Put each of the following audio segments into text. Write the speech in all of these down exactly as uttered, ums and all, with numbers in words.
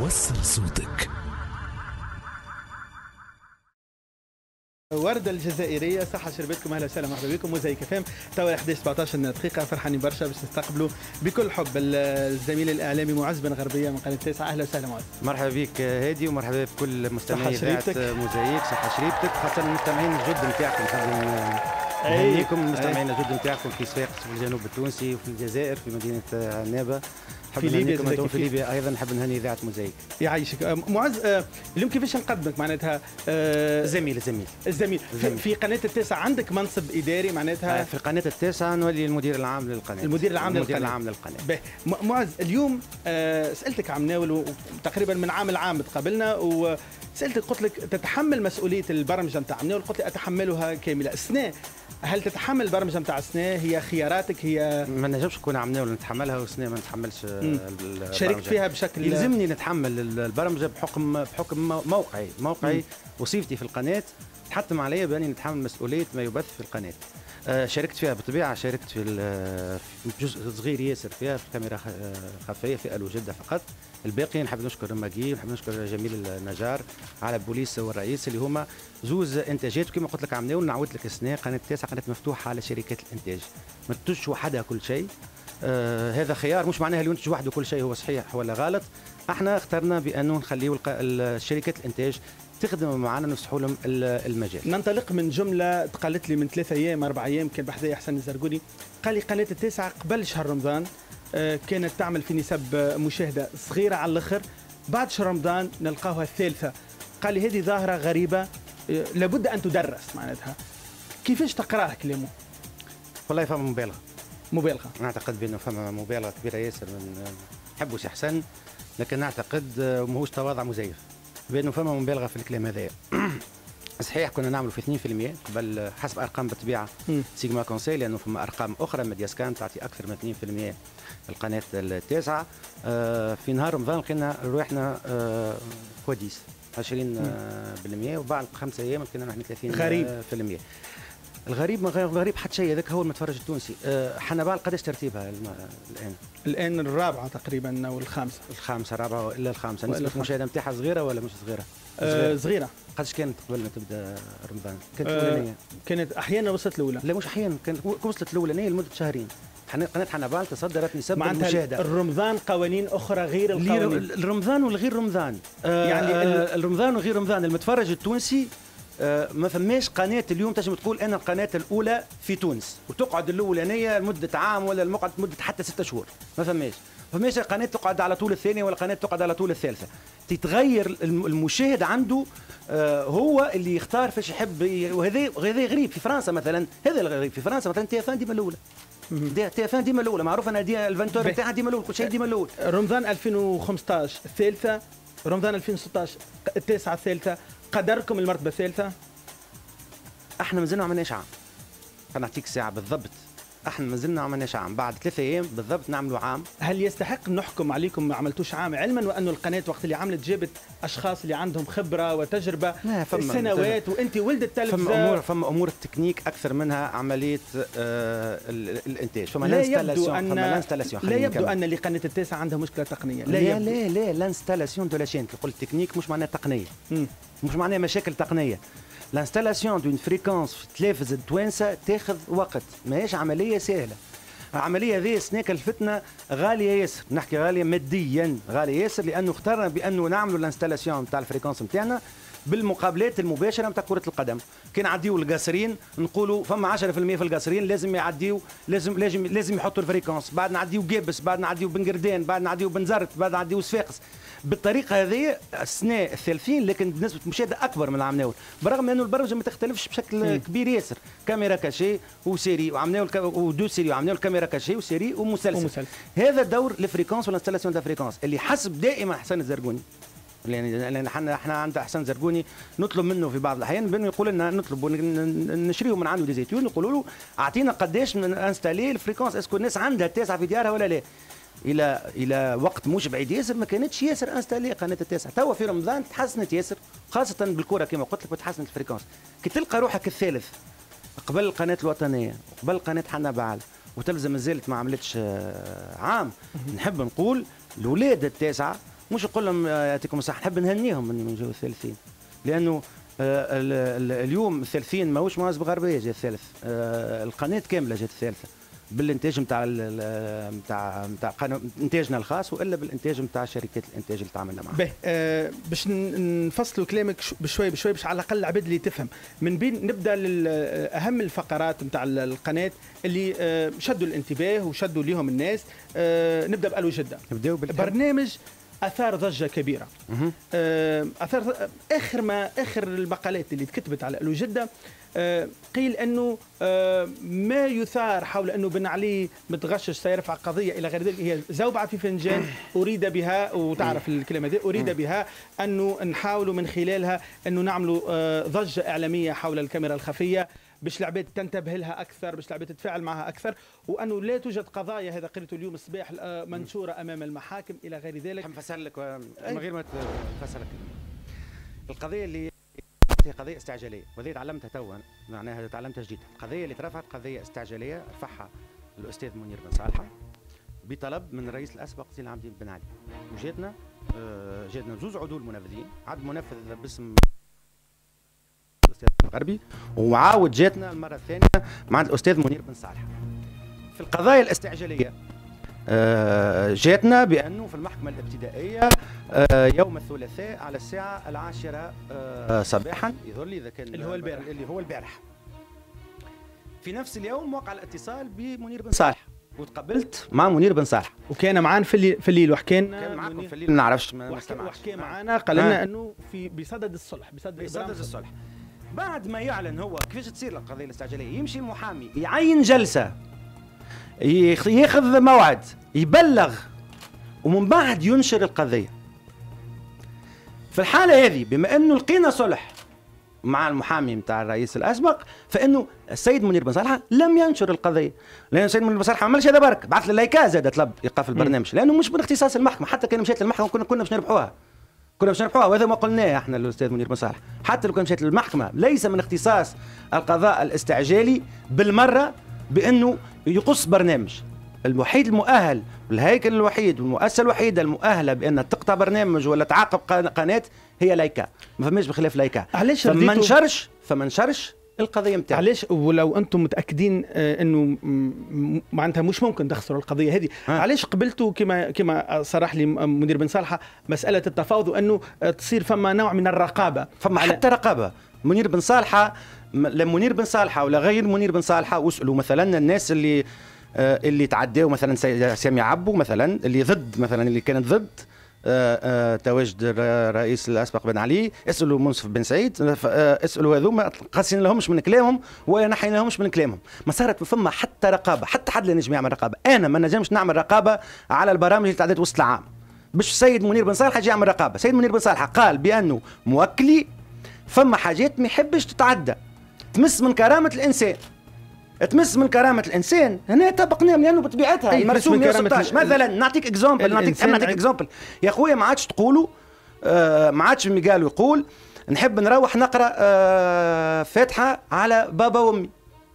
وصل صوتك. وردة الجزائرية صحة شربتكم، اهلا وسهلا مرحبا بكم. موزايك اف ام توا إحدى عشر سبعطاش دقيقة. فرحانين برشا باش نستقبلوا بكل حب الزميل الاعلامي معز بن غربية من قناة التاسعة. اهلا وسهلا معز. مرحبا بك هادي ومرحبا بكل مستمعي اذاعة موزايك. صحة شريبتك، خاصة المستمعين الجد نتاعكم. نهنيكم المستمعين الجد نتاعكم في صفاقس في الجنوب التونسي وفي الجزائر في مدينة عنابة. في ليبيا في ليبيا ايضا نحب نهني اذاعه موزايك. يعيشك معز. اليوم كيفاش نقدمك معناتها؟ زميل زميل الزميل في, في قناه التاسعه عندك منصب اداري معناتها؟ في قناه التاسعه نولي المدير العام للقناه. المدير العام للقناه. المدير العام للقناه. معز اليوم سالتك عم ناول تقريبا من عام العام تقابلنا وسالتك قلت لك تتحمل مسؤوليه البرمجه نتاع عم ناول، قلت لي اتحملها كامله. السنه هل تتحمل البرمجه نتاع السنه؟ هي خياراتك هي؟ ما نجمش نكون عم ناول نتحملها والسنه ما نتحملش. شاركت فيها بشكل يلزمني نتحمل البرمجه بحكم بحكم موقعي موقعي وصيفتي في القناه تحتم علي باني نتحمل مسؤوليه ما يبث في القناه. آه شاركت فيها بالطبيعه، شاركت في جزء صغير ياسر فيها في الكاميرا خفيه في الو جده فقط. الباقي نحب نشكر ماجي، نحب نشكر جميل النجار على البوليس والرئيس اللي هما زوز انتاجات. وكما قلت لك عم ناول نعاود لك السنه قناه التاسعه قناه مفتوحه على شركات الانتاج، ما تنتجش وحدها كل شيء. آه هذا خيار، مش معناها اللي ينتج وحده كل شيء هو صحيح ولا غلط. احنا اخترنا بانه نخليو الشركات الانتاج تخدم معنا نفتحوا لهم المجال. ننطلق من جمله تقالت لي من ثلاثة ايام اربع ايام كان بحذايا حسن الزرقوني، قال لي قناه التاسعه قبل شهر رمضان آه كانت تعمل في نسب مشاهده صغيره على الاخر، بعد شهر رمضان نلقاوها الثالثه. قال لي هذه ظاهره غريبه آه لابد ان تدرس معناتها. كيفاش تقراه كلامه؟ والله فما مبالغه. مبالغه. نعتقد بانه فما مبالغه كبيره ياسر من نحبوا سي حسن، لكن نعتقد ماهوش تواضع مزيف بانه فما مبالغه في الكلام هذايا. صحيح كنا نعملوا في اثنين بالمئة قبل حسب ارقام بالطبيعه سيجما كونسي، لانه فما ارقام اخرى ميديا سكان تعطي اكثر من اثنين بالمئة القناه التاسعه. في نهار رمضان لقينا رواحنا كواديس عشرين بالمئة وبعد خمسة ايام لقينا نحن ثلاثين بالمئة. الغريب ما غريب حتى شيء، هذاك هو المتفرج التونسي. أه حنبال قداش ترتيبها الان؟ الان الرابعه تقريبا او الخامسه. الخامسه الرابعه الا الخامسه. نسبه المشاهده نتاعها صغيره ولا مش صغيره؟ صغيره. صغيره. قداش كانت قبل ما تبدا رمضان؟ كانت أه الاولانيه؟ كانت احيانا وصلت الاولى. لا مش احيانا، كانت وصلت الاولانيه لمده شهرين. قناه حنبال تصدرت نسب المشاهده. الرمضان قوانين اخرى غير القوانين. الرمضان والغير رمضان. أه يعني أه الرمضان وغير رمضان. المتفرج التونسي آه ما فماش قناه اليوم تنجم تقول انا القناه الاولى في تونس وتقعد الاولانيه لمده عام ولا المقعد مده حتى ستة شهور. ما فماش ما فماش قناه تقعد على طول الثانيه ولا قناه تقعد على طول الثالثه. تتغير المشاهد عنده آه هو اللي يختار فاش يحب. وهذا وهذا غريب في فرنسا مثلا. هذا الغريب في فرنسا مثلا تي اف ان ديما الاولى. تي اف ان ديما الاولى معروف انا دي الفانتور نتاعها ديما الاولى، كل شيء ديما الاول. رمضان ألفين وخمسطاش الثالثه، رمضان ألفين وستطاش التاسعه الثالثه. قدركم المرتبه الثالثه؟ احنا مازلنا ما عملناش عام. فنعطيك ساعه بالضبط. احنا مازلنا ما عملناش عام، بعد ثلاثة ايام بالضبط نعملوا عام. هل يستحق نحكم عليكم ما عملتوش عام، علما وانه القناه وقت اللي عملت جابت اشخاص اللي عندهم خبره وتجربه سنوات وانت ولد التلفزه؟ فما امور فما امور التكنيك اكثر منها عمليه آه الانتاج. فما لا يبدو ان فما لانستالاسيون لا يبدو ان لقناه التاسعه عندها مشكله تقنيه. لا لا لا, لا لانستالاسيون دو لاشين. كي قلت تكنيك مش معناها تقنيه. م. مش معناها مشاكل تقنيه. لانستالاسيون دون فريكونس في التلفز التوانسه تاخذ وقت، ماهيش عمليه سهله. العمليه هذه السنه كلفتنا غاليه ياسر، نحكي غاليه ماديا غاليه ياسر، لانه اخترنا بانه نعملوا الانستالاسيون نتاع الفريكونس نتاعنا بالمقابلات المباشره نتاع كره القدم. كي نعديو القاصرين نقولوا فما عشرة بالمئة في القاصرين لازم يعديو، لازم لازم لازم يحطوا الفريكونس. بعد نعديو قابس، بعد نعديو بنقردان، بعد نعديو بنزرت، بعد نعديو صفاقس. بالطريقه هذه السنه الثالثين لكن بنسبه مشاهده اكبر من العام ناول، برغم انه البرمجه ما تختلفش بشكل م. كبير ياسر. كاميرا كاشي وسيري وعملنا ودو سيري وعملنا كاميرا كاشي وسيري ومسلسل. ومسلسل. هذا دور الفريكونس والانستالاسيون تاع الفريكونس اللي حسب دائما حسن الزرقوني. لان احنا احنا عند حسن زرقوني نطلب منه في بعض الاحيان بانه يقول لنا نطلب نشريه من عنده دي زيتون، نقولوا له اعطينا قداش من انستالي الفريكونس، اسكو الناس عندها التاسعه في ديارها ولا لا. الى الى وقت مش بعيد ياسر ما كانتش ياسر انستالي قناه التاسعه. توا في رمضان تحسنت ياسر خاصه بالكره كما قلت لك وتحسنت الفريكونس. كي تلقى روحك الثالث قبل القناه الوطنيه وقبل قناه حنبال وتلزم مازالت ما عملتش عام، نحب نقول الاولاد التاسعه مش نقول لهم يعطيكم الصحه، نحب نهنيهم من جاوا الثالثين، لانه آه اليوم الثالثين ماهوش مواز بغربيه جا الثالث، آه القناه كامله جات الثالثه بالانتاج نتاع نتاع نتاع انتاجنا الخاص والا بالانتاج نتاع شركات الانتاج اللي تعاملنا معها. باهي آه باش نفصلوا كلامك بشوي بشوي باش على الاقل العباد اللي تفهم من بين نبدا اهم الفقرات نتاع القناه اللي آه شدوا الانتباه وشدوا ليهم الناس. آه نبدا بألو جده. نبداو برنامج اثار ضجه كبيره. آه اثار اخر ما اخر المقالات اللي تكتبت على ألو جده آه قيل انه آه ما يثار حول انه بن علي متغشش سيرفع قضيه الى غير ذلك، هي زوبعه في فنجان اريد بها، وتعرف الكلمه دي، اريد بها انه نحاولوا من خلالها انه نعملوا آه ضجه اعلاميه حول الكاميرا الخفيه باش العباد تنتبه لها اكثر، باش العباد تتفاعل معها اكثر، وانه لا توجد قضايا، هذا قريته اليوم الصباح، منشوره امام المحاكم الى غير ذلك. نفسر لك من غير ما تفسر لك القضيه اللي هي قضيه استعجاليه، وهذه تعلمتها توا، معناها تعلمتها جديد. القضيه اللي ترفعت قضيه استعجاليه رفعها الاستاذ منير بن صالحه بطلب من الرئيس الاسبق زين العابدين بن علي، وجاتنا جاتنا زوج عدول منفذين، عاد منفذ باسم الاستاذ الغربي، وعاود جاتنا المره الثانيه مع الاستاذ منير بن صالحه. في القضايا الاستعجاليه جاتنا بانه في المحكمه الابتدائيه يوم الثلاثاء على الساعه العاشره صباحا، يظهر لي اذا كان اللي هو البارح اللي هو البارح في نفس اليوم وقع الاتصال بمنير بن صالح، وتقابلت مع منير بن صالح، وكان معانا في الليل في الليل وحكينا كان معكم في الليل، ما نعرفش ما وحكى معانا، قال لنا انه في بصدد الصلح، بصدد, بصدد الصلح. بعد ما يعلن هو كيفاش تصير القضيه الاستعجاليه، يمشي المحامي يعين جلسه، ياخذ موعد، يبلغ، ومن بعد ينشر القضيه. في الحاله هذه بما انه لقينا صلح مع المحامي نتاع الرئيس الاسبق، فانه السيد منير بن صالحه لم ينشر القضيه، لان السيد منير بن صالحه ما عملش هذا برك، بعث للايكا زاد طلب ايقاف البرنامج، لانه مش من اختصاص المحكمه، حتى كان مشات للمحكمه كنا كنا باش نربحوها، كنا باش نربحوها، وهذا ما قلناه احنا للاستاذ منير بن صالح، حتى لو كان مشات للمحكمه ليس من اختصاص القضاء الاستعجالي بالمره بانه يقص برنامج. الوحيد المؤهل، الهيكل الوحيد والمؤسسه الوحيده المؤهله بان تقطع برنامج ولا تعاقب قناه هي لايكا، ما فماش بخلاف لايكا. علاش فما نشرش فما نشرش القضيه نتاعو؟ علاش ولو انتم متاكدين انه معناتها مش ممكن تخسروا القضيه هذه، علاش قبلتوا كما كما صرح لي منير بن صالحه مساله التفاوض وانه تصير فما نوع من الرقابه؟ فما حتى رقابه. منير بن صالحه، لا منير بن صالحه ولا غير منير بن صالحه، واسالوا مثلا الناس اللي اللي تعداوا، مثلا سامي عبو مثلا اللي ضد، مثلا اللي كانت ضد تواجد الرئيس الاسبق بن علي، اسالوا منصف بن سعيد، اسالوا هذوما، قاسين لهمش من كلامهم ونحينا لهمش من كلامهم. ما صارت فما حتى رقابه، حتى حد لا نجم يعمل رقابه. انا ما نجمش نعمل رقابه على البرامج اللي تعدت وسط العام باش السيد منير بن صالح يجي يعمل رقابه. السيد منير بن صالح قال بانه موكلي فما حاجات ما يحبش تتعدى، تمس من كرامه الانسان، تمس من كرامه الانسان، هنا طبقناهم لانه بطبيعتها المرسوم مئة وستة عشر. مثلا نعطيك اكزومبل، نعطيك نعطيك اكزومبل يا خويا، ما عادش تقولوا آه ما عادش ميغال يقول نحب نروح نقرا آه فاتحه على بابا وامي،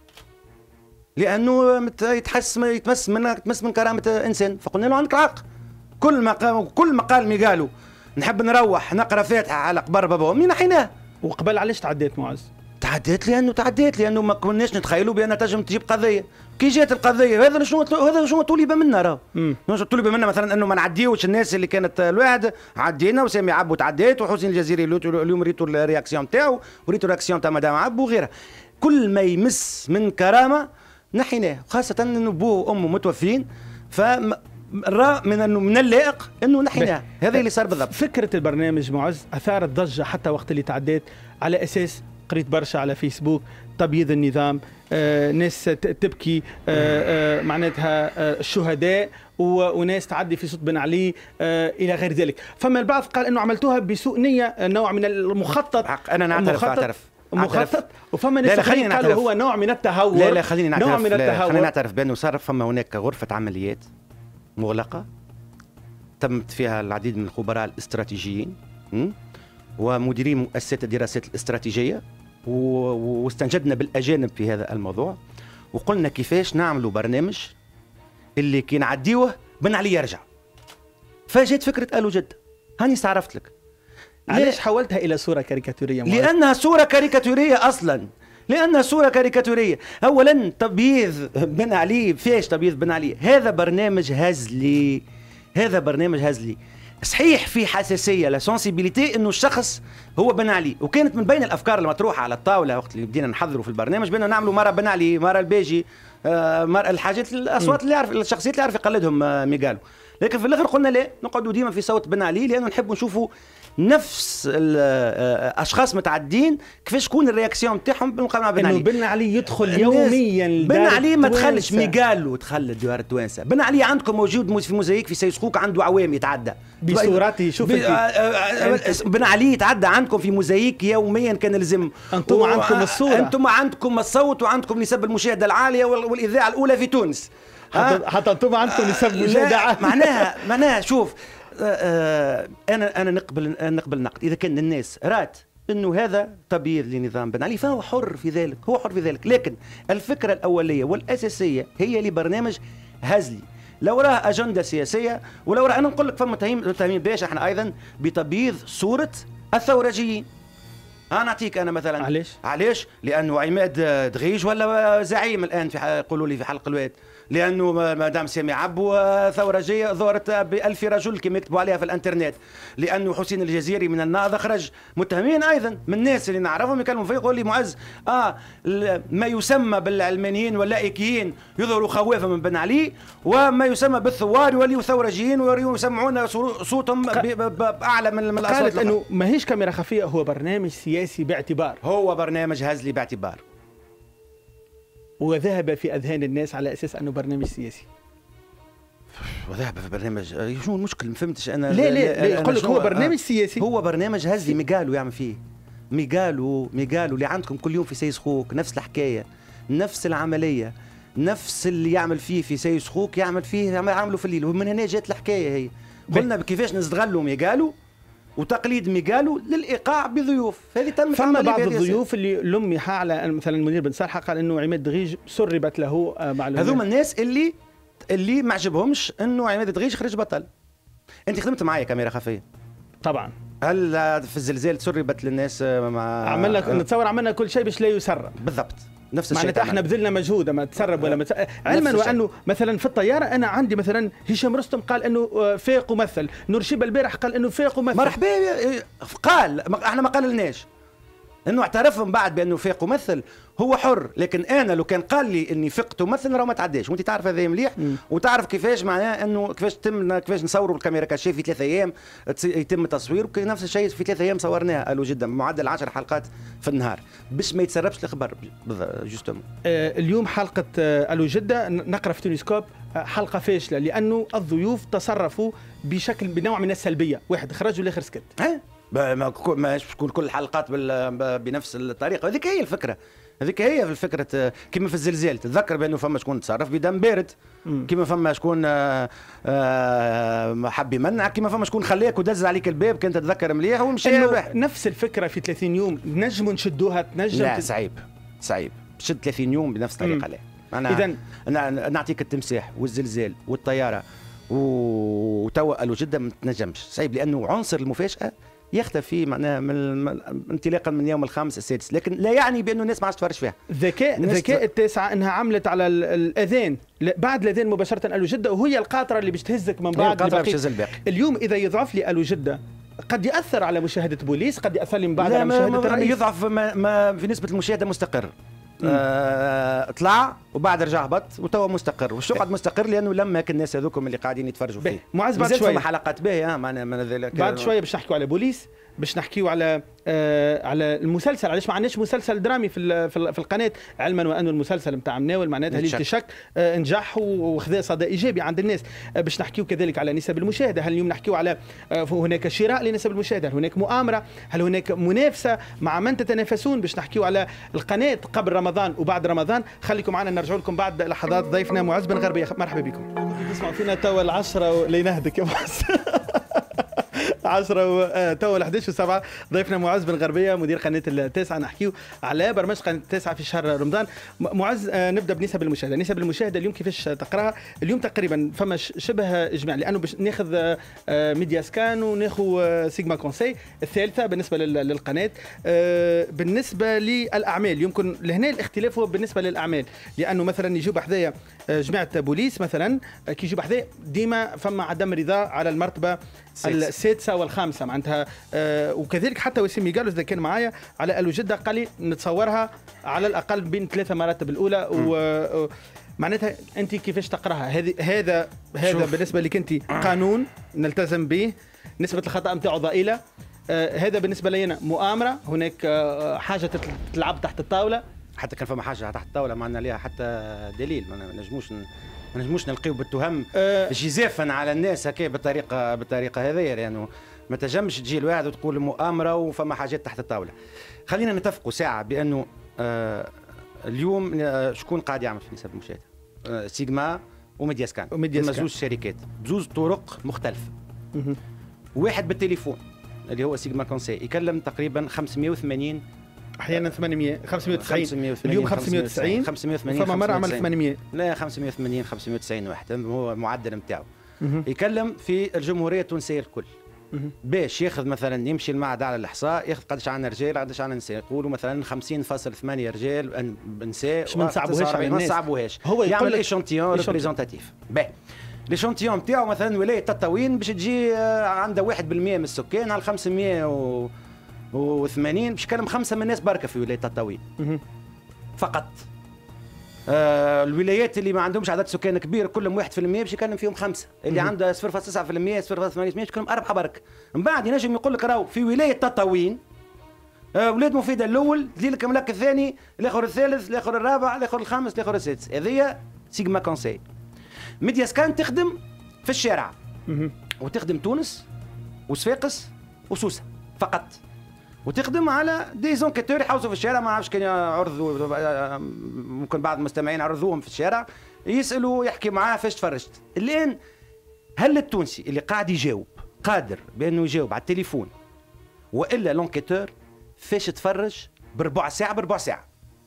لانه يتحس يتمس من يتمس من كرامه انسان، فقلنا له عندك الحق. كل ما قال كل ما قال ميغالو نحب نروح نقرا فاتحه على قبر بابا وامي نحيناه. وقبل علاش تعديت معز؟ تعديت لانه تعديت لانه ما كناش نتخيلوا بان تنجم تجيب قضيه. كي جات القضيه هذا شنو هذا شنو طلب منا راه شنو طلب منا، مثلا انه ما نعديوش الناس اللي كانت الواحد عدينا، وسامي عبو تعديت، وحسين الجزيري اليوم ريتو الرياكسيون تاعو وريتو الرياكسيون تاع مدام عبو وغيرها. كل ما يمس من كرامه نحيناه، خاصه انه بوه وامه متوفين، ف من انه من اللائق انه نحيناه. هذا اللي صار بالضبط. فكره البرنامج معز اثارت ضجه حتى وقت اللي تعديت، على اساس قريت برشا على فيسبوك تبييض النظام، آه ناس تبكي، آه آه معناتها آه الشهداء، وناس تعدي في صوت بن علي آه الى غير ذلك. فما البعض قال انه عملتوها بسوء نيه، نوع من المخطط. انا نعترف اعترف مخطط، وفما ناس قالوا هو نوع من التهور. لا لا خليني نعترف، نوع من التهور. خليني نعترف بانه صار فما هناك غرفه عمليات مغلقه تمت فيها العديد من الخبراء الاستراتيجيين ومديرين مؤسسات الدراسات الاستراتيجيه، واستنجدنا بالاجانب في هذا الموضوع، وقلنا كيفاش نعملوا برنامج اللي كي نعديوه بن علي يرجع. فجات فكره ألو جدة. هاني استعرفت لك. علاش حولتها الى صوره كاريكاتوريه؟ لانها صوره كاريكاتوريه اصلا، لانها صوره كاريكاتوريه. اولا تبييض بن علي، فيش تبييض بن علي؟ هذا برنامج هزلي، هذا برنامج هزلي. صحيح في حساسيه لا سونسيبيليتي انه الشخص هو بن علي، وكانت من بين الافكار المطروحه على الطاوله وقت اللي بدينا نحضروا في البرنامج بأننا نعملوا مره بن علي، مره البيجي، آه مره الحاجات الاصوات اللي يعرف، الشخصيات اللي يعرف يقلدهم آه ميغالو. لكن في الاخر قلنا لا، نقعدوا ديما في صوت بن علي، لانه نحبوا نشوفوا نفس الاشخاص متعدين كيفاش تكون الرياكسيون نتاعهم بالمقارنه مع بن علي. بن علي يدخل يوميا، بن علي ما دخلش، ميغالو دخل ديار التوانسه. بن علي عندكم موجود في موزايك في سي سخوك، عنده عوام يتعدى بصورته. شوف بي... بن علي يتعدى عندكم في موزايك يوميا، كان لازم انتم و... عندكم الصوره، انتم عندكم الصوت وعندكم نسب المشاهده العاليه والاذاعه الاولى في تونس، حتى, حتى انتم عندكم نسب مشاهده عاليه. معناها معناها شوف، آه انا انا نقبل نقبل نقد اذا كان الناس رات انه هذا تبييض لنظام بن علي فهو حر في ذلك، هو حر في ذلك. لكن الفكره الاوليه والاساسيه هي لبرنامج هزلي، لو راه اجنده سياسيه، ولو راه انا نقول لك فما متهمين باشا احنا ايضا بتبييض صوره الثورجيين. انا نعطيك انا مثلا علاش؟ علاش؟ لانه عماد دغيج ولا زعيم الان في يقولوا لي في حلق الواد، لانه مدام سامي عبو ثورجيه ظهرت بألف رجل كما يكتبوا عليها في الانترنت، لانه حسين الجزيري من النهضه خرج. متهمين ايضا من الناس اللي نعرفهم يكلموا فيه يقول لي معز اه ما يسمى بالعلمانيين واللائكيين يظهروا خوافه من بن علي، وما يسمى بالثوار يوليوا ثورجيين ويسمعون صوتهم باعلى من الاصوات. قالت انه ماهيش كاميرا خفيه، هو برنامج سياسي باعتبار، هو برنامج هزلي باعتبار، وذهب في اذهان الناس على اساس انه برنامج سياسي. وذهب في برنامج، شنو المشكل؟ ما فهمتش انا. لا لا يقول لك هو برنامج سياسي، هو برنامج هزلي. ميغالو يعمل فيه، ميغالو ميغالو اللي عندكم كل يوم في سي سخوك نفس الحكايه، نفس العمليه، نفس اللي يعمل فيه في سي سخوك يعمل فيه يعملوا في الليل. ومن هنا جات الحكايه هي، قلنا كيفاش نستغلوا ميغالو وتقليد ميغالو للايقاع بضيوف. هذه تم. فما بعض الضيوف اللي لمح على مثلا منير بن صالح قال انه عماد دغيج سربت له معلومات. هذوما الناس اللي اللي ما عجبهمش انه عماد دغيج خرج بطل. انت خدمت معايا كاميرا خفيه طبعا. هل في الزلزال تسربت للناس مع عملنا نتصور عملنا كل شيء باش لا يسرب بالضبط نفس الشيء. معناتها احنا بذلنا مجهود ما تسرب ولا ما تسرب. علما وانه مثلا في الطياره انا عندي مثلا هشام رستم قال انه فاق ومثل، نور شيبه البارح قال انه فاق ومثل. مرحبا قال، احنا ما قاللناش انه اعترف من بعد بانه فاق ومثل، هو حر. لكن انا لو كان قال لي اني فقت ومثل راه ما تعداش، وانت تعرف هذا مليح، وتعرف كيفاش معناه انه كيفاش تم كيفاش نصوروا الكاميرا كاشيه في ثلاثة ايام يتم تصوير، نفس الشيء في ثلاثة ايام صورناها الو جدا بمعدل عشر حلقات في النهار باش ما يتسربش الخبر جوستومون. آه اليوم حلقه آه الو جده نقرا في تونسكوب آه حلقه فاشله لانه الضيوف تصرفوا بشكل بنوع من السلبيه، واحد خرج والاخر سكت. ما ما تكون كل الحلقات بنفس الطريقه. هذيك هي الفكره، هذيك هي في الفكره. كما في الزلزال تتذكر بانه فما شكون تصرف بدم بارد، كما فما شكون حب يمنع، كما فما شكون خلاك ودز عليك الباب كنت تتذكر مليح ومشي. نفس الفكره في ثلاثين يوم نجموا نشدوها تنجم. لا صعيب صعيب تشد ثلاثين يوم بنفس الطريقه. لا انا إذن أنا نعطيك التمساح والزلزال والطياره وتوا الو جده ما تنجمش، صعيب، لانه عنصر المفاجاه يختفي معناها من انطلاقا من يوم الخامس السادس. لكن لا يعني بانه الناس ما عادش تفرج فيها. ذكاء ذكاء التاسعه انها عملت على الاذان بعد الاذان مباشره الو جده، وهي القاطره اللي باش تهزك من بعد الباقي. اليوم اذا يضعف لي الو جده قد ياثر على مشاهده بوليس، قد ياثر لي من بعد على مشاهده الرئيس. يضعف ما, ما في نسبه المشاهده مستقر. آه طلع وبعد رجع هبط وتوا مستقر. وش قعد مستقر؟ لانه لما كان الناس هذوكم اللي قاعدين يتفرجوا فيه. معز بعد شويه حلقات باهيه معنا من ذلك. بعد شويه باش نحكيوا على بوليس، باش نحكيوا على آه على المسلسل. علاش ما عندناش مسلسل درامي في في القناه، علما وانه المسلسل نتاع مناول معناتها ليله الشك آه نجح وخذا صدى ايجابي عند الناس. آه باش نحكيوا كذلك على نسب المشاهده. هل اليوم نحكيوا على آه هناك شراء لنسب المشاهده؟ هل هناك مؤامره؟ هل هناك منافسه؟ مع من تتنافسون؟ باش نحكيوا على القناه قبل رمضان وبعد رمضان. خليكم معنا نرجع لكم بعد لحظات. ضيفنا معز بن غربيه، مرحبا بكم. تسمعوا فينا توا العشرة لينهدك يا معز. عشرة تو الحداش وسبعة ضيفنا معز بن غربية مدير قناة التاسعة نحكيو على برنامج قناة التاسعة في شهر رمضان. معز نبدا بنسب المشاهدة. نسب المشاهدة اليوم كيفاش تقراها؟ اليوم تقريبا فما شبه اجماع لانه باش ناخذ ميديا سكان وناخذ سيجما كونسي الثالثة بالنسبة للقناة. بالنسبة للأعمال يمكن لهنا الاختلاف هو بالنسبة للأعمال لأنه مثلا يجوا بحذايا جماعة بوليس مثلا كي يجوا بحذايا ديما فما عدم رضا على المرتبة السادسة والخامسة معناتها. آه وكذلك حتى وسيم ميغالو إذا كان معايا على ألو جدة قال لي نتصورها على الأقل بين ثلاثة مراتب الأولى و معناتها أنت كيفاش تقراها هذه هذا هذا بالنسبة لك أنت قانون نلتزم به نسبة الخطأ نتاعو ضئيلة. آه هذا بالنسبة لي أنا مؤامرة هناك آه حاجة تلعب تحت الطاولة حتى كان فما حاجة تحت الطاولة ما عندنا ليها حتى دليل ما نجموش ما نجموش نلقيو بالتهم أه جزافا على الناس هكا بالطريقه بالطريقه هذه لانه يعني ما تجمش تجي الواحد وتقول مؤامره وفما حاجات تحت الطاوله. خلينا نتفقوا ساعه بانه آه اليوم آه شكون قاعد يعمل في نسب المشاهده؟ آه سيجما وميديا سكان هما زوج شركات بزوج طرق مختلفه. واحد بالتليفون اللي هو سيجما كونسي يكلم تقريبا خمسمائة وثمانين احيانا ثمانمائة خمسمائة وتسعين اليوم خمسمائة وتسعين خمسمائة وثمانين فما مره عمل ثمانمائة لا خمسمائة وثمانين خمسمائة وتسعين واحد هو المعدل نتاعو. يكلم في الجمهوريه التونسيه الكل باش ياخذ مثلا يمشي المعهد على الاحصاء ياخذ قداش عندنا رجال قداش عندنا نساء يقولوا مثلا خمسين فاصلة ثمانية رجال نساء ما نصعبوهاش على الناس ما نصعبوهاش هو يعمل ايشونتيون ريبريزونتاتيف باهي. ليشونتيون نتاعو مثلا ولايه تطاوين باش تجي عندها واحد بالمئة من السكان على خمسمائة و وثمانين باش يكلم خمسه من الناس بركه في ولايه تطاوين فقط. آه الولايات اللي ما عندهمش عدد سكان كبير كلهم واحد في المئة باش يكلم فيهم خمسه اللي عندها صفر فاصلة تسعة في المئة صفر فاصلة ثمانية في المئة باش يكلم اربعه برك. من بعد ينجم يقول لك راهو في ولايه تطاوين آه ولاد مفيده الاول دليلك ملاك الثاني الاخر الثالث الاخر الرابع الاخر الخامس الاخر السادس. هذه سيجما كونسي. ميديا سكان تخدم في الشارع وتخدم تونس وصفاقس وسوسه فقط وتخدم على دي زونكيتور يحوسوا في الشارع ما نعرفش كان عرضوا ممكن بعض المستمعين عرضوهم في الشارع يسالوا يحكي معاه فاش تفرجت. الان هل التونسي اللي قاعد يجاوب قادر بانه يجاوب على التليفون والا لونكيتور فاش تفرج بربع ساعه بربع ساعه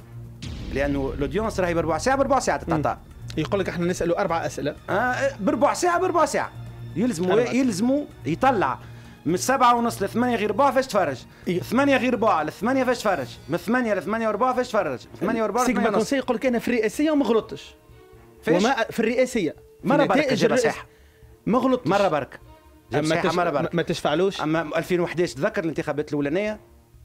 لانه الاودينس راهي بربع ساعه بربع ساعه تتعطى يقول لك احنا نسالوا اربع اسئله آه بربع ساعه بربع ساعه يلزموا يلزموا يطلع من سبعة ونص لثمانية غير ربع فاش تفرج إيه؟ ثمانية غير ربع لثمانية فاش تفرج من ثمانية لثمانية وربع فاش تفرج ثمانية وربع سيجما كونسي يقول لك انا في الرئاسيه وما غلطتش وما في الرئاسيه مره برك جاب صحيحه ما غلطتش مره برك ما, تش... ما تشفعلوش. اما ألفين وإحداش تذكر الانتخابات الاولانيه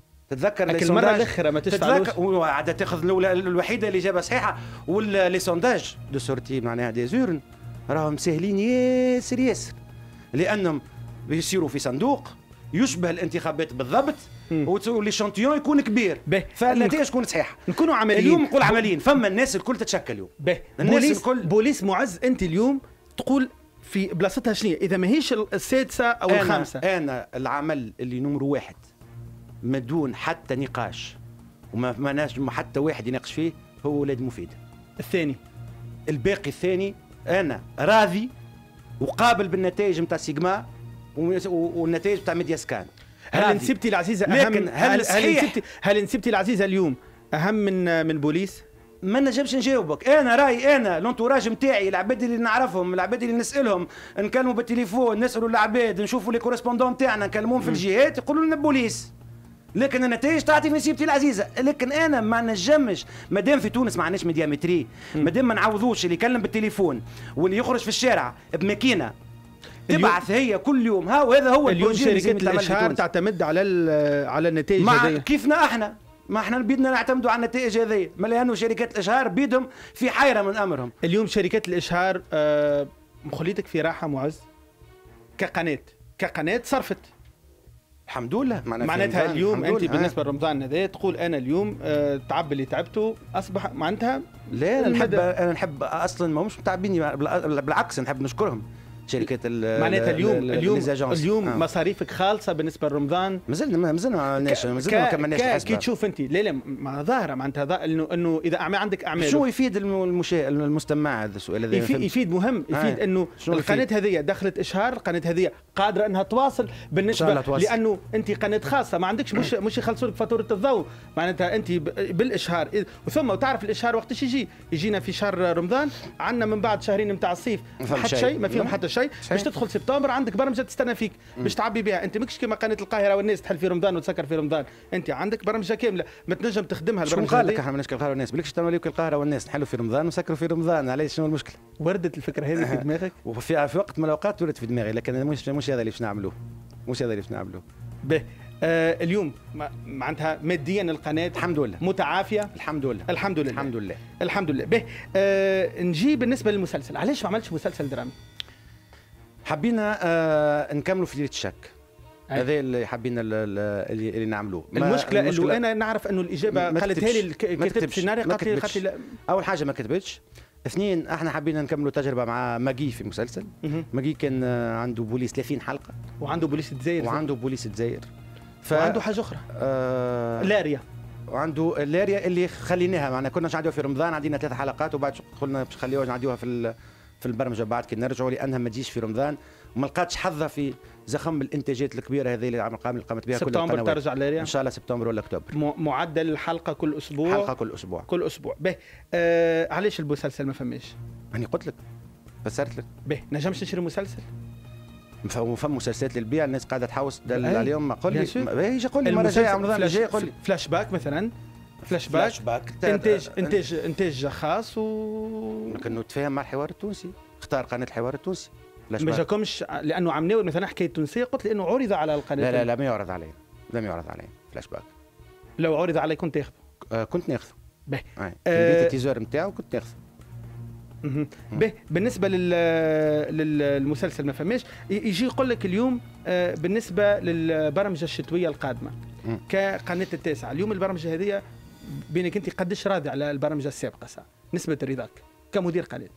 تتذكر المره الاخرى ما تشفعلوش وعاد تاخذ الوحيده اللي جابها صحيحه واللي سونداج دو سورتي معناها دي زورن راهم ساهلين ياسر ياسر لانهم يصيروا في صندوق يشبه الانتخابات بالضبط والشانتيون يكون كبير فالنتيجه تكون صحيحه. نكونوا عمليين اليوم نقول عمليين فما الناس الكل تتشكل اليوم الناس بوليس الكل بوليس معز انت اليوم تقول في بلاصتها شنو اذا ماهيش السادسه او أنا الخامسه. انا العمل اللي نمر واحد ما دون حتى نقاش وما ما نجم حتى واحد يناقش فيه هو ولاد مفيد. الثاني الباقي الثاني انا راضي وقابل بالنتائج نتاع سيجما والنتائج بتاع ميديا سكان. هل نسبتي العزيزه اهم لكن هل هل نسبتي هل نسبتي العزيزه اليوم اهم من من بوليس؟ ما نجمش نجاوبك. انا راي انا لونتوراج نتاعي العباد اللي نعرفهم العباد اللي نسالهم نكلموا بالتليفون نسالوا العباد نشوفوا لي كورسبوندون تاعنا نكلموهم في الجهات يقولوا لنا بوليس. لكن النتائج تعطي نسيبتي العزيزه. لكن انا ما نجمش مادام في تونس ما عندناش ميديامتري مادام ما نعوضوش اللي يكلم بالتليفون واللي يخرج في الشارع بماكينه تبعث هي كل يوم ها وهذا هو اليوم شركات الاشهار تعتمد على على النتائج هذه كيفنا احنا ما احنا بيدنا نعتمدوا على النتائج هذه ما لانه شركات الاشهار بيدهم في حيره من امرهم. اليوم شركات الاشهار آه مخليتك في راحه معز كقناه كقناه صرفت الحمد لله معناتها اليوم انت بالنسبه لرمضان هذا تقول انا اليوم أه تعب اللي تعبته اصبح معناتها لا انا نحب انا نحب اصلا ما همش متعبيني بالعكس نحب نشكرهم شركات معناتها اليوم اليوم اليوم آه. مصاريفك خالصه بالنسبه لرمضان. مازلنا مازلنا ما عملناش مازلنا ما كملناش الحسبه. كي تشوف انت لا لا مع ظاهره معناتها انه انه اذا عندك اعمال شو يفيد المشاهد المستمع هذا السؤال هذا؟ يفيد, يفيد مهم يفيد آه. انه القناه هذه دخلت اشهار، القناه هذه قادره انها تواصل بالنسبه تواصل. لانه انت قناه خاصه ما عندكش مش مش يخلصوا لك فاتوره الضوء، معناتها انت بالاشهار ثم وتعرف الاشهار وقتاش يجي يجينا في شهر رمضان، عندنا من بعد شهرين نتاع الصيف حتى شيء ما فيهم حتى شيء، باش تدخل سبتمبر عندك برمجه تستنى فيك باش تعبي بها. انت ماكش كما قناه القاهره والناس تحل في رمضان وتسكر في رمضان، انت عندك برمجه كامله ما تنجم تخدمها. شنو قال لك احنا ماناش كالقاهره والناس؟ بالكش تنوليو كالقاهره والناس نحلوا في رمضان ونسكروا في رمضان، علاش شنو المشكله؟ وردت الفكره هذه في دماغك؟ وفي في وقت من الاوقات وردت في دماغي، لكن مش مش هذا اللي باش نعملوه، مش هذا اللي باش نعملوه. به آه اليوم معناتها ماديا القناه الحمد لله متعافيه الحمد لله الحمد لله الحمد لله الحمد لله. به آه نجي بالنسبه للمسلسل، علاش ما عملتش مسلسل درامي؟ حبينا آه نكملوا في ليله الشك، هذا اللي حبينا اللي, اللي نعملوه. المشكله, المشكلة اللي انا نعرف انه الاجابه قالتها لي كتبت السيناريو قالت لي قالت لي اول حاجه ما كتبتش، اثنين احنا حبينا نكملوا تجربه مع ماجي في المسلسل. ماجي كان عنده بوليس ثلاثين حلقه وعنده بوليس الجزائر وعنده بوليس الجزائر ف... وعنده حاجه اخرى آه... لاريا وعنده لاريا اللي خليناها معنا كنا نعديوها في رمضان، عندنا ثلاث حلقات وبعد قلنا باش نخليوها نعديوها في في البرمجه بعد كي نرجعوا، لانها ما تجيش في رمضان وما لقاتش حظها في زخم الانتاجات الكبيره هذه اللي قامت قامت بها كل القنوات. سبتمبر ترجع لاريا ان شاء الله، سبتمبر ولا اكتوبر. معدل الحلقه كل اسبوع؟ حلقه كل اسبوع كل اسبوع. به آه علاش المسلسل ما فماش؟ انا قلت لك فسرت لك. به نجمش نشري مسلسل؟ فما مسلسلات للبيع الناس قاعده تحوس تدلل عليهم. قول لي يجي قول لي المره الجايه رمضان الجاي قول لي فلاش باك مثلا. فلاش باك, فلاش باك. انتاج انتاج انتاج خاص و لكنه تفاهم مع الحوار التونسي، اختار قناه الحوار التونسي. ما جاكمش لانه عملوا مثلا حكايه تونسيه؟ قلت لي انه عرض على القناه. لا لا لا ما يعرض علي، لم يعرض علي فلاش باك. لو عرض علي كنت تاخذه؟ آه كنت ناخذه. به آه. آه التيزور نتاعو كنت ناخذه. به بالنسبه لل... للمسلسل ما فماش، يجي يقول لك اليوم بالنسبه للبرمجه الشتويه القادمه مم. كقناه التاسعه، اليوم البرمجه هذه بينك انت قديش راضي على البرمجه السابقه ساعه نسبه رضاك كمدير قناه؟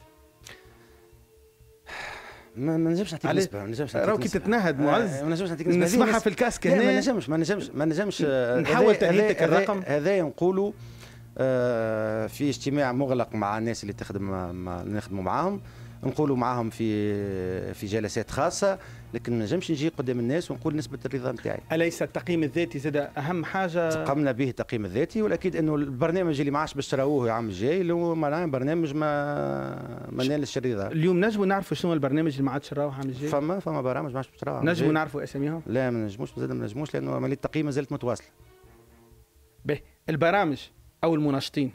ما نجمش نعطيك نسبه، ما نجمش نعطيك نسبه. راك تتنهد معز، ما نجمش نعطيك نسبه نسمعها في الكاسك هنا. ما نجمش ما نجمش ما نجمش نحاول تهيئتك الرقم هذا نقولوا آه في اجتماع مغلق مع الناس اللي تخدم مع نخدموا معاهم، نقولوا معاهم في في جلسات خاصه، لكن ما نجمش نجي قدام الناس ونقول نسبه الرضا نتاعي. اليس التقييم الذاتي زاد اهم حاجه؟ قمنا به التقييم الذاتي، والاكيد انه البرنامج اللي ما عادش باش تراوه العام الجاي اللي هو معناه برنامج ما ما نالش الرضا. اليوم نجموا نعرفوا شنو البرنامج اللي ما عادش تراوه العام الجاي؟ فما فما برامج ما عادش تراوه. نجموا نعرفوا اساميهم؟ لا ما نجموش، مازال ما نجموش لانه عمليه التقييم ما زالت متواصله. به البرامج او المناشطين؟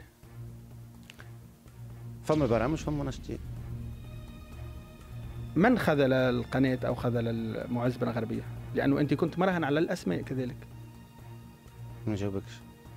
فما برامج فما مناشطين. من خذل القناة أو خذل المعز بن غربية؟ لأنه أنت كنت مراهن على الأسماء كذلك. ما نجاوبكش.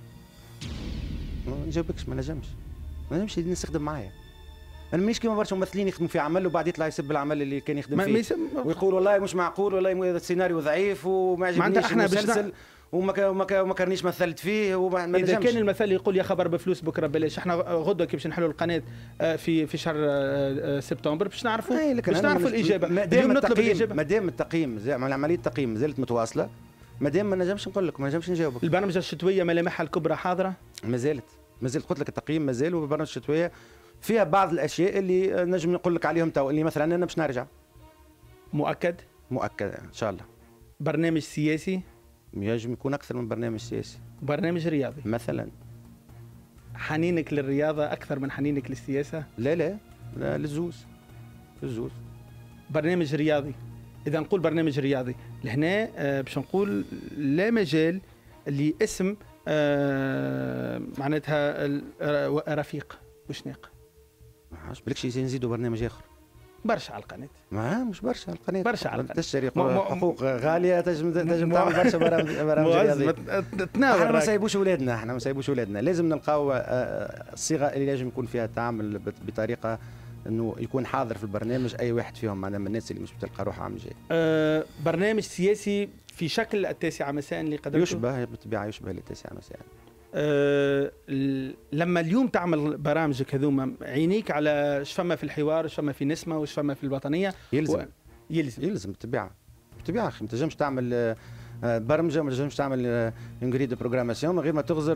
ما نجاوبكش ما نجمش. ما نجمش نستخدم معايا. أنا مانيش كيما برشا ممثلين يخدموا في عمل وبعد يطلع يسب العمل اللي كان يخدم فيه. يسم... ويقول والله مش معقول، والله السيناريو ضعيف وما عجبنيش المسلسل وما وما كرنيش مثلت فيه وما ما اذا كان المثل يقول يا خبر بفلوس بكره بلاش، احنا غدوه كي باش نحلوا القناه في في شهر سبتمبر باش نعرفوا باش نعرفوا الاجابه. ما دام التقييم ما دام التقييم عمليه التقييم زالت متواصله، ما دام ما نجمش نقول لك ما نجمش نجاوبك. البرامج الشتويه ملامحها الكبرى حاضره؟ ما زالت ما زلت قلت لك التقييم ما زال، والبرامج الشتويه فيها بعض الاشياء اللي نجم نقول لك عليهم تو، اللي مثلا انا باش نرجع. مؤكد؟ مؤكد ان شاء الله. برنامج سياسي؟ ينجم يكون اكثر من برنامج سياسي. برنامج رياضي مثلا؟ حنينك للرياضه اكثر من حنينك للسياسه؟ لا لا, لا للزوز للزوز. برنامج رياضي، اذا نقول برنامج رياضي لهنا آه باش نقول لا مجال لاسم آه معناتها رفيق وشناق. ما عادش بالكش نزيدوا برنامج اخر برشا على القناه. ما مش برشا على القناه، برشا على القناه تشتري حقوق غاليه، تنجم تنجم تعمل برشا برامج رياضيه. تناول احنا ما نسيبوش اولادنا، احنا ما نسيبوش اولادنا، لازم نلقاو الصيغه اللي لازم يكون فيها التعامل بطريقه انه يكون حاضر في البرنامج اي واحد فيهم معناها من الناس اللي مش بتلقى روحها عام جاي. أه برنامج سياسي في شكل التاسعه مساء اللي قدمته يشبه بالطبيعه يشبه التاسعه مساء. أه لما اليوم تعمل برامجك هذوما عينيك على ايش فما في الحوار، ايش فما في نسمه، وايش فما في الوطنيه، يلزم و... يلزم يلزم بالطبيعه بالطبيعه اخي. ما تنجمش تعمل برمجه، ما تنجمش تعمل اون غري دو بروغراماسيون من غير ما تغزر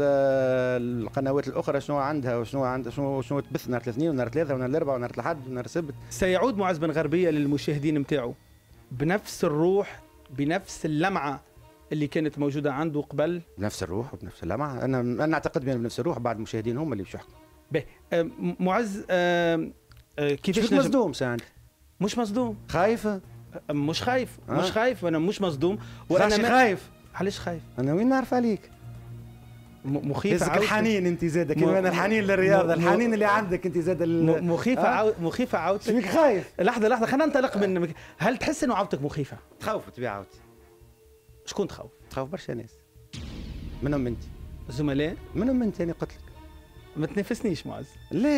القنوات الاخرى شنو عندها وشنو عندها شنو شنو تبث نهار الاثنين ونهار الثلاثه ونهار الاربعاء ونهار الاحد ونهار السبت. سيعود معز بن غربيه للمشاهدين نتاعو بنفس الروح بنفس اللمعه اللي كانت موجوده عنده قبل. بنفس الروح وبنفس اللمعه. انا انا اعتقد بنفس الروح. بعد المشاهدين هم اللي باش يحكموا. باهي معز آه آه كيفاش نجم مصدوم ساعات؟ مش مصدوم. خايف؟ مش خايف آه. مش خايف وانا مش مصدوم. وانا ما... خايف. علاش خايف؟ انا وين نعرف عليك؟ مخيف عاود الحنين انت زادك م... انا الحنين للرياضه م... الحنين اللي عندك انت زاد ال... مخيفه آه؟ عاود مخيفه عاودتك. شبيك خايف؟ لحظه لحظه خلينا ننطلق من آه. هل تحس انه عاودتك مخيفه؟ تخوف بالطبيعه عاودتي. شكون تخوف؟ تخوف برشا ناس منهم انت. الزملاء؟ منهم انت انا قلت لك. ما تنافسنيش معز.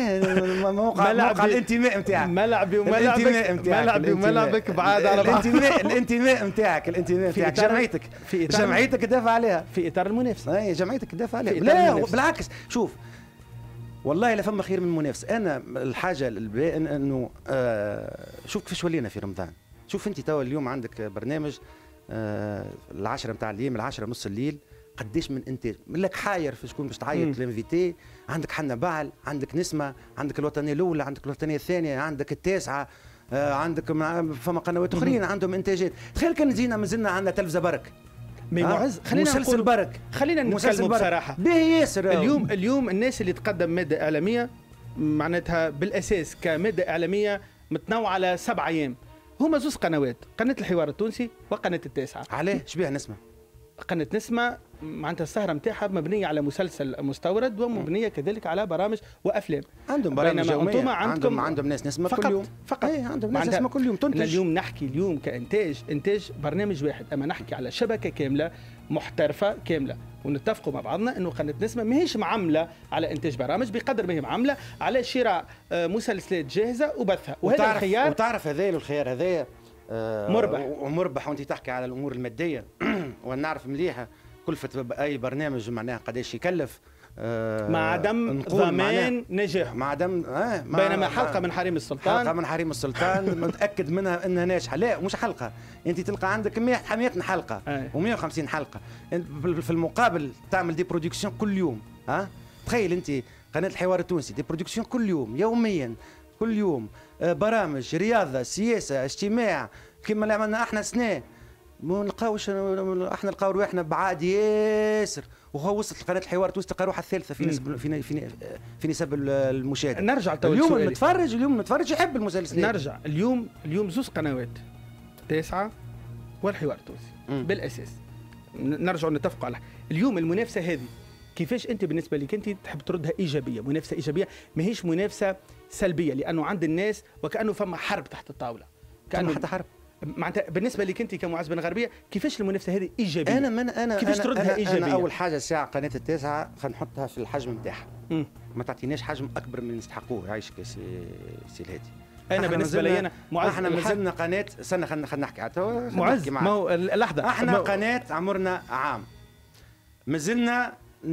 لا موقع موقع الانتماء نتاعك. ملعبي وملعبك ملعبي وملعبك بعاد على بعض. الانتماء الانتماء نتاعك الانتماء نتاعك جمعيتك في جمعيتك تدافع عليها في اطار المنافسه. اي جمعيتك تدافع عليها. لا بالعكس شوف والله لا فما خير من المنافسه. انا الحاجه الباين انه آه شوف كيفاش ولينا في رمضان. شوف انت توا اليوم عندك برنامج آه العشرة نتاع اليوم العشرة نص الليل قديش من انتاج لك حاير في شكون باش تعيط للانفيتي. عندك حنا بعل، عندك نسمه، عندك الوطنيه الاولى، عندك الوطنيه الثانيه، عندك التاسعه، آه عندك فما قنوات اخرين عندهم انتاجات. تخيل كان جينا مازلنا عندنا تلفزه برك. مي معز خلينا مسلسل برك. خلينا نتكلموا بصراحه. باهي ياسر. اليوم اليوم الناس اللي تقدم ماده اعلاميه معناتها بالاساس كماده اعلاميه متنوعه على سبع ايام. هما زوز قنوات، قناه الحوار التونسي وقناه التاسعه. علاه شبيه نسمه؟ قناه نسمه معناتها السهره نتاعها مبنيه على مسلسل مستورد ومبنيه كذلك على برامج وافلام. عندهم برامج يوميه. عندكم عندهم عندهم ناس نسمه كل يوم. فقط ايه عندهم ناس نسمه كل يوم تنتج. اليوم نحكي اليوم كانتاج انتاج برنامج واحد، اما نحكي على شبكه كامله محترفه كامله، ونتفقوا مع بعضنا انه قناه نسمه ماهيش معامله على انتاج برامج بقدر ما هي معامله على شراء مسلسلات جاهزه وبثها. وهذا الخيار وتعرف هذايا الخيار هذايا آه مربح ومربح. وانت تحكي على الامور الماديه ونعرف مليحه كلفة اي برنامج معناها قداش يكلف آه مع عدم ضمان نجاح. مع عدم آه مع بينما حلقه من حريم السلطان حلقه من حريم السلطان متاكد منها انها ناجحه. لا مش حلقه، انت تلقى عندك مية حلقه آه. ومية وخمسين حلقه. في المقابل تعمل دي برودكسيون كل يوم. ها آه؟ تخيل انت قناه الحوار التونسي دي برودكسيون كل يوم يوميا كل يوم آه برامج رياضه سياسه اجتماع كما اللي عملنا احنا سنه. ما نلقاوش احنا نلقاو رواحنا بعاد ياسر. وهو وصلت قناه الحوار التونسي تلقى روحها الثالثه في نسب في في, في نسب المشاهده. نرجع تو اليوم المتفرج اليوم المتفرج يحب المسلسلات. نرجع اليوم اليوم زوز قنوات تاسعه والحوار التونسي بالاساس. نرجع نتفق على اليوم المنافسه هذه كيفاش انت بالنسبه لك انت تحب تردها ايجابيه؟ منافسه ايجابيه ماهيش منافسه سلبيه، لانه عند الناس وكانه فما حرب تحت الطاوله. كانه حتى حرب معناتها بالنسبه لك انت كمعز بن غربيه كيفاش المنافسه هذه ايجابيه؟ انا من انا كيفاش أنا تردها أنا ايجابيه؟ انا اول حاجه الساعه قناه التاسعه خلينا نحطها في الحجم نتاعها. ما تعطيناش حجم اكبر من نستحقوه. يعيشك سي سي الهادي. انا بالنسبه لي انا معز احنا مازلنا قناه استنى خلينا نحكي على معز. ما هو لحظه احنا مو... قناه عمرنا عام مازلنا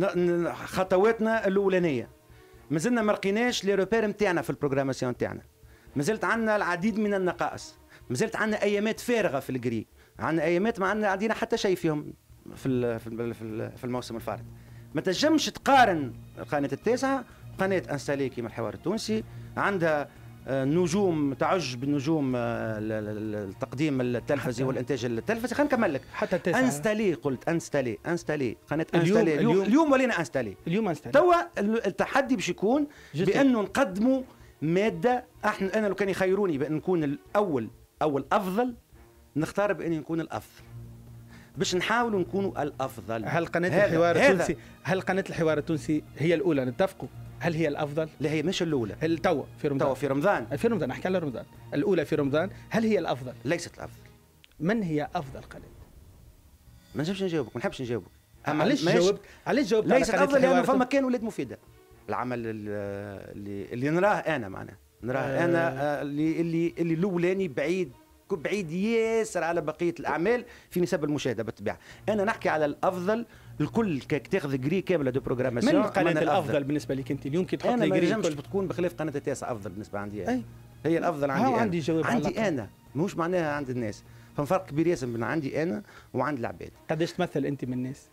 خطواتنا الاولانيه مازلنا ما لقيناش لي روبير نتاعنا في البروغراماسيون نتاعنا. مازلت عندنا العديد من النقائص. مازلت عندنا ايامات فارغه في الجري. عندنا ايامات ما عندنا عندنا حتى شيء فيهم في في الموسم الفارط. ما تنجمش تقارن قناه التاسعه قناه انستالي كيما الحوار التونسي عندها نجوم تعج بالنجوم التقديم التلفزي والانتاج التلفزي. خلينا نكمل لك. حتى التاسعه انستالي قلت انستالي انستالي قناه انستالي اليوم, اليوم, اليوم ولينا انستالي. اليوم انستالي توا التحدي باش يكون بانه نقدموا ماده. احنا انا لو كان يخيروني بان نكون الاول او الافضل نختار باني نكون الافضل باش نحاولوا نكونوا الافضل. هل قناه الحوار التونسي هل قناه الحوار التونسي هي الاولى نتفقوا؟ هل هي الافضل؟ لا هي مش الاولى. هل توا في رمضان؟ توا في رمضان في رمضان نحكي على رمضان. الاولى في رمضان. هل هي الافضل؟ ليست الافضل. من هي افضل قناه؟ ما نجمش نجاوبك ما نحبش نجاوبك. علاش جاوبت؟ علاش جاوبت؟ ليست الافضل لانه فما كان ولاد مفيده. العمل اللي اللي نراه انا معناه نراه آه انا اللي اللي اللي الاولاني بعيد بعيد ياسر على بقيه الاعمال في نسب المشاهده بالطبيعه. انا نحكي على الافضل الكل كيك تاخذ جري كامله دو بروغراماسيون. من القناه الافضل, الأفضل بالنسبه لك انت اليوم كي تحط لي جري؟ انا ما نجمش تكون بخلاف قناه التاسعه افضل بالنسبه عندي. أي. هي الافضل عندي. عندي جواب عندي انا مش معناها عند الناس. فما فرق كبير ياسر بين عندي انا وعند العباد. قداش تمثل انت من الناس؟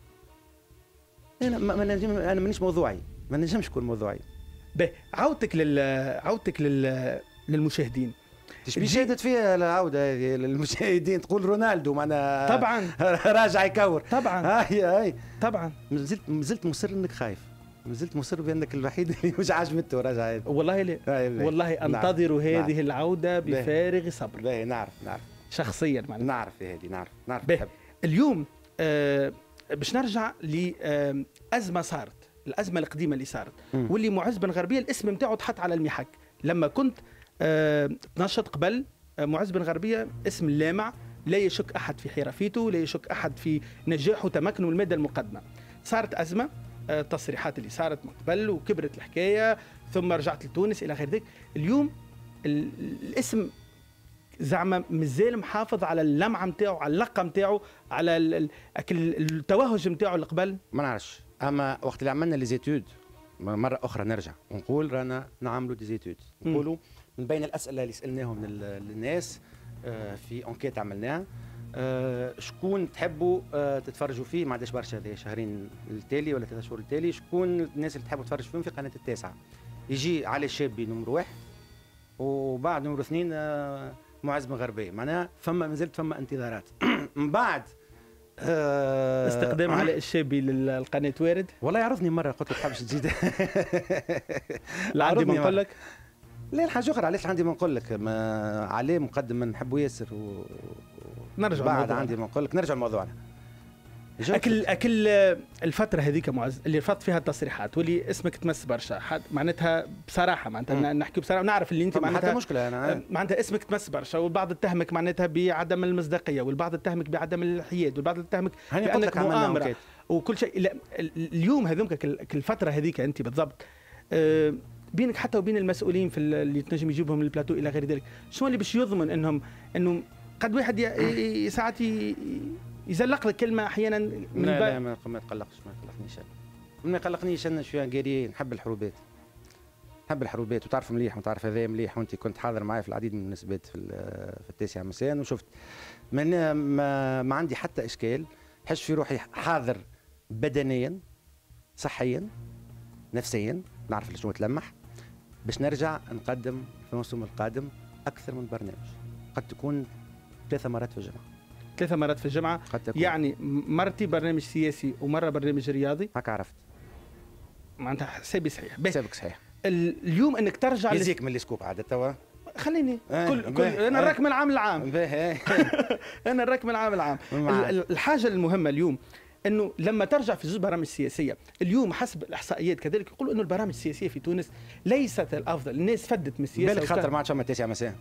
انا ما ما نجم انا مانيش موضوعي، ما نجمش نكون موضوعي. باهي عودتك لل عودتك لل للمشاهدين. تشبي شهدت فيها العوده هذه للمشاهدين تقول رونالدو معنا طبعا راجع يكور طبعا هاي هاي طبعا. مازلت مازلت مصر انك خايف، مازلت مصر بانك الوحيد اللي مش عاجبته راجع هذا. والله لا والله انتظر هذه نعرف. العوده بفارغ صبر. باهي نعرف نعرف شخصيا معناها نعرف هذه نعرف نعرف باهي. اليوم آه باش نرجع لأزمة صارت، الأزمة القديمة اللي صارت م. واللي معز بن غربية الاسم نتاعو تحط على المحك. لما كنت آه تنشط قبل آه معز بن غربية اسم لامع، لا يشك أحد في حرفيته، لا يشك أحد في نجاحه وتمكنه من المادة المقدمة. صارت أزمة، آه التصريحات اللي صارت من قبل وكبرت الحكاية، ثم رجعت لتونس إلى غير ذلك. اليوم الاسم زعما مازال محافظ على اللمعه نتاعو، على اللقه نتاعو، على التوهج نتاعو اللي قبل. ما نعرفش، اما وقت اللي عملنا لي زيتود مره اخرى نرجع ونقول رانا نعملوا دي زيتود، نقولوا من بين الاسئله اللي سالناهم للناس في انكيت عملناها شكون تحبوا تتفرجوا فيه، ما عندهاش برشا هذه شهرين التالي ولا ثلاثة شهور التالي، شكون الناس اللي تحبوا تتفرجوا فيهم في قناه التاسعه. يجي علي الشابي نمر واحد، وبعد نمر اثنين معز بن غربية. معناها فما مازلت فما انتظارات. من بعد أه استخدام علاء الشابي للقناة وارد. والله يعرضني مرة قلت له تحبش تزيد. لا عندي ما نقول لك. لا الحاجة أخرى علاش عندي ما نقول لك، ما عليه مقدم من نحبه ياسر و... نرجع بعد عندي ما نقول لك نرجع لموضوعنا. اكل اكل الفتره هذيك معز اللي رفضت فيها التصريحات واللي اسمك تمس برشا حد، معناتها بصراحه معناتها نحكي بصراحه ونعرف اللي انت معناتها حتى مشكله انا معناتها اسمك تمس برشا، والبعض اتهمك معناتها بعدم المصداقيه، والبعض اتهمك بعدم الحياد، والبعض اتهمك بانك مؤامره وكل شيء. لا اليوم هذوك الفتره هذيك انت بالضبط أه بينك حتى وبين المسؤولين في اللي تنجم يجيبهم للبلاتو الى غير ذلك، شنو اللي باش يضمن انهم انه قد واحد ساعات يزلق لك كلمه احيانا من لا لا ما تقلقش ما تقلقنيش ما يقلقنيش انا شويه قاري نحب الحروبات نحب الحروبات وتعرف مليح وتعرف هذا مليح، وانت كنت حاضر معي في العديد من المناسبات في في التاسعه مساء وشفت ما, ما, ما عندي حتى اشكال، حش في روحي حاضر بدنيا صحيا نفسيا، نعرف شنو تلمح باش نرجع نقدم في الموسم القادم اكثر من برنامج، قد تكون ثلاثة مرات في الجمعه ثلاثة مرات في الجمعة، يعني مرتي برنامج سياسي ومرة برنامج رياضي. هكا عرفت معناتها حسابي صحيح. حسابك صحيح. اليوم انك ترجع يزيك لس... من السكوب عاد توا خليني آه كل, كل انا الرك من العام العام انا الرك من العام العام. الحاجة المهمة اليوم انه لما ترجع في زوج برامج سياسيه، اليوم حسب الاحصائيات كذلك يقولوا انه البرامج السياسيه في تونس ليست الافضل، الناس فدت من السياسه بالك خاطر ما عادش فما تاسعة مساء.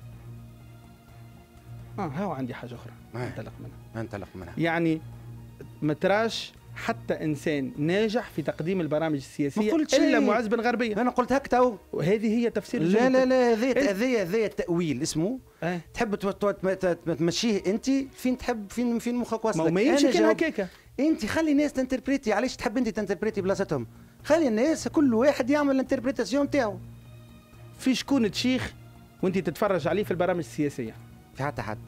اه هاو عندي حاجه اخرى انطلق منها انطلق منها يعني ما تراش حتى انسان ناجح في تقديم البرامج السياسيه الا معز بن غربيه. انا قلت هك تو، وهذه هي تفسير لا لا لا هذا هذا هذا التاويل اسمه أه؟ تحب تمشيه انت فين تحب فين فين مخك واصلك، ما يمشي كان هكاكا. انت خلي الناس تنتربريتي، علاش تحب انت تنتربريتي بلاصتهم؟ خلي الناس كل واحد يعمل الانتربريتاسيون نتاعو. في شكون تشيخ وانت تتفرج عليه في البرامج السياسيه؟ في حتى حد.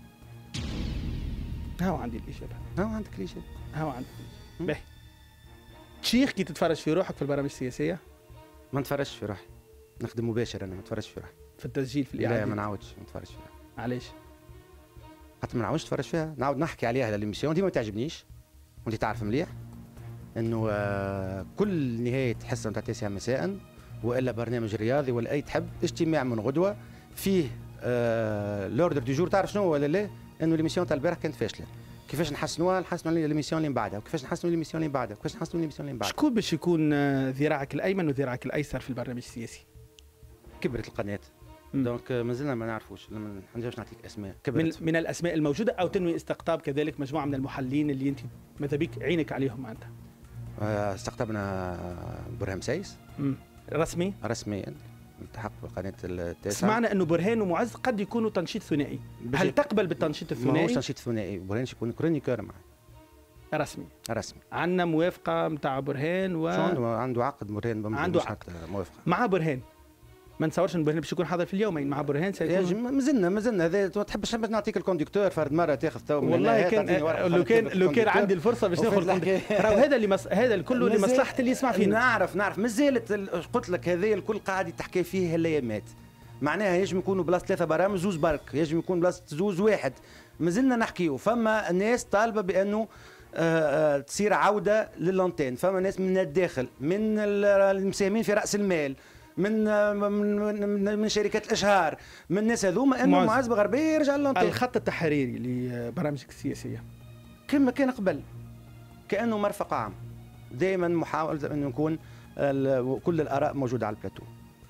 هاو عندي الاجابه. هاو عندك الاجابه. هاو عندك الاجابه. باهي. تشيخ كي تتفرج في روحك في البرامج السياسيه؟ ما نتفرجش في روحي. نخدم مباشر انا ما نتفرجش في روحي. في التسجيل في الاعاده؟ لا ما نعاودش ما نتفرجش فيها. علاش؟ حتى ما نعاودش نتفرج فيها، نعاود نحكي عليها على ليميسيون ديما ما تعجبنيش. وانت تعرف مليح انه آه كل نهايه حصه نتاع تاسعة مساء والا برنامج رياضي ولا اي تحب اجتماع من غدوه فيه آه لوردر دي جور، تعرف شنو ولا لا؟ انه ليميسيون تاع البارح كانت فاشله، كيفاش نحسنوها نحسنوا ليميسيون اللي من بعدها، وكيفاش نحسنوا ليميسيون اللي من بعدها، وكيفاش نحسنوا ليميسيون اللي من بعدها. شكون باش يكون ذراعك الايمن وذراعك الايسر في البرنامج السياسي؟ كبرت القناه دونك مازلنا ما نعرفوش، ما نجمش نعطيك اسماء. كبرت من, من الاسماء الموجوده او تنوي استقطاب كذلك مجموعه من المحللين اللي انت ماذا بيك عينك عليهم معناتها؟ استقطبنا برهام سايس رسمي رسميا التحق بقناه التاسعه. سمعنا انه برهان ومعز قد يكونوا تنشيط ثنائي، هل تقبل بالتنشيط الثنائي؟ ما هوش تنشيط ثنائي، برهان يكون كرونيكور معي رسمي رسمي. عندنا موافقه نتاع برهان و شو عنده عنده عقد برهان عنده عقد موافقه مع برهان ما نتصورش ان برهان باش يكون حاضر في اليومين مع برهان سيكون مازلنا مازلنا هذا ما تحبش نعطيك الكوندكتور فرد مره تاخذ تو والله كان لو كان لو كان عندي الفرصه باش ناخذ راهو هذا اللي مص... هذا الكل لمصلحه اللي يسمع فينا. نعرف نعرف مازالت قلت لك هذا الكل قاعد تحكي فيه هالايامات، معناها يجم يكونوا بلاصه ثلاثه برامج زوز برك، يجم يكون بلاصه زوز واحد، مازلنا نحكيو. فما ناس طالبه بانه آه آه تصير عوده للانتين، فما ناس من الداخل، من المساهمين في راس المال، من من, من شركات الاشهار، من الناس هذوما انه معز بغربيه يرجع للانتين. الخط التحريري لبرامجك السياسيه كما كان قبل، كانه مرفق عام، دائما محاوله انه يكون كل الاراء موجوده على البلاتو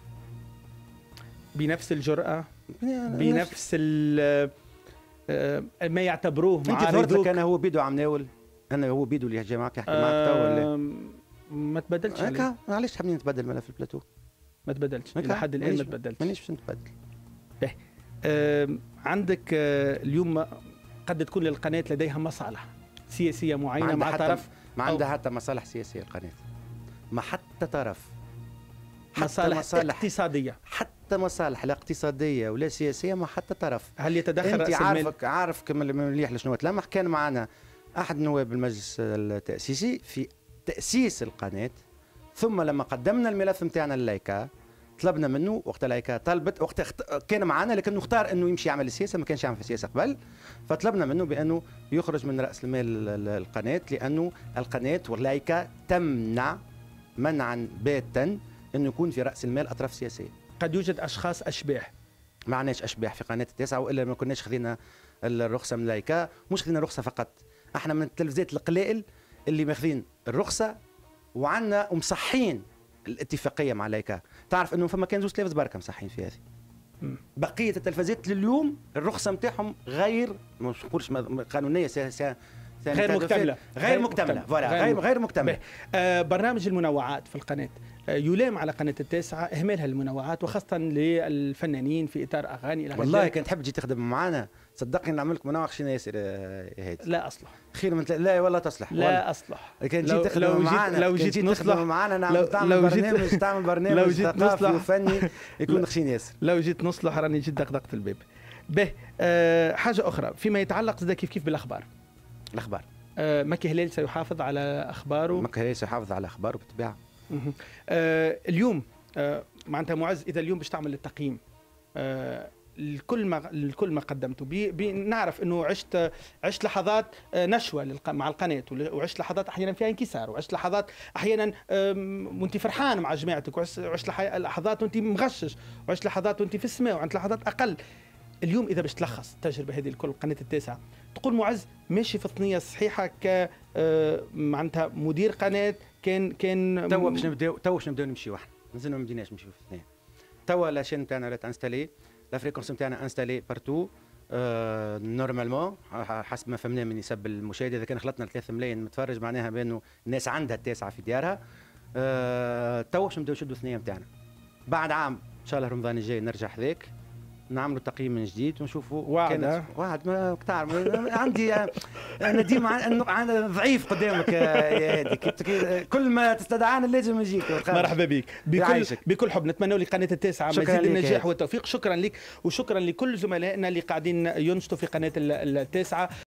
بنفس الجرأة، بنفس ما يعتبروه معارضوك. انت انا هو بيدو عم ناول، انا هو بيدو اللي جاي معك يحكي معك تو ولا ما تبدلتش؟ هكا علاش تحبني نتبدل ملف في البلاتو؟ ما تبدلتش الى حد الان، ما تبدلتش. مانيش باش نتبدل. باهي آه عندك آه اليوم قد تكون للقناه لديها مصالح سياسيه معينه مع طرف، ما عندها حتى مصالح سياسيه القناه، ما حتى طرف، حتى مصالح, مصالح اقتصاديه، حتى مصالح لا اقتصاديه ولا سياسيه، ما حتى طرف. هل يتدخل انت عارفك عارف كما مليح لشنو تلمح. كان معنا احد نواب المجلس التاسيسي في تاسيس القناه، ثم لما قدمنا الملف نتاعنا للايكا طلبنا منه، وقت الايكا طلبت وقت كان معنا لكنه اختار انه يمشي يعمل السياسه، ما كانش يعمل في السياسه قبل، فطلبنا منه بانه يخرج من راس المال القناه، لانه القناه واللايكا تمنع منعا باتا انه يكون في راس المال اطراف سياسيه. قد يوجد اشخاص اشباح، ما عندناش اشباح في قناه التاسعه، والا ما كناش خذينا الرخصه من لايكا. مش خذينا رخصه فقط، احنا من التلفزيات القلائل اللي ماخذين الرخصه وعندنا ومصحين الاتفاقيه مع لايكا. تعرف انه فما كان زوج تلفز بركه مصحين في هذه. بقيه التلفزيات لليوم الرخصه نتاعهم غير مش نقولش قانونيه سي سي غير مكتمله غير مكتمله فوالا غير غير مكتمله. آه برنامج المنوعات في القناه آه يلام على قناه التاسعه اهمالها المنوعات، وخاصه للفنانين في اطار اغاني الى والله كان تحب تجي تخدم معنا صدقني نعمل لك منوع خشينا ياسر يا هادي. لا اصلح خير من لا والله تصلح، لا اصلح. كان جيت تخدم معنا، لو جيت نصلح معنا نعمل تعمل برنامج تعمل برنامج ثقافي وفني يكون خشين ياسر. لو جيت نصلح راني جيت دقدقت الباب. به أه حاجه اخرى فيما يتعلق زاد كيف كيف بالاخبار. الاخبار أه مكي هلال سيحافظ على اخباره. مكي هلال سيحافظ على اخباره بالطبيعه. أه اليوم أه معناتها معز اذا اليوم باش تعمل التقييم أه الكل ما الكل ما قدمته بي بي نعرف انه عشت عشت لحظات نشوه مع القناه، وعشت لحظات احيانا فيها انكسار، وعشت لحظات احيانا وانت فرحان مع جماعتك، وعشت لحظات وانت مغشش، وعشت لحظات وانت في السماء، وعشت لحظات اقل. اليوم اذا باش تلخص التجربه هذه الكل قناه التاسعه تقول معز ماشي في الثنيه الصحيحه ك معناتها مدير قناه كان كان توا باش نبداو توا باش نبداو نمشيو احنا مازلنا ما بديناش نمشيو في الثنيه. توا لاشين نتاعنا راه انستالي، لا فريكونس نتاعنا انستالي بارتو آه نورمالمون حسب ما فهمنا من حساب المشاهده. اذا كان خلطنا ثلاثة ملايين متفرج معناها بانه الناس عندها التاسعه في ديارها. آه تو باش نبداو نشدوا الثنيه نتاعنا بعد عام ان شاء الله رمضان الجاي نرجع حذاك نعملوا تقييم من جديد ونشوفوا. واحد واحد ما تعرف عندي انا ديما ضعيف قدامك يا هادي، كل ما تستدعانا لازم نجيك. مرحبا بك بكل بكل حب. نتمنى لقناه التاسعه مزيد النجاح والتوفيق. شكرا لك وشكرا لكل زملائنا اللي قاعدين ينشطوا في قناه التاسعه.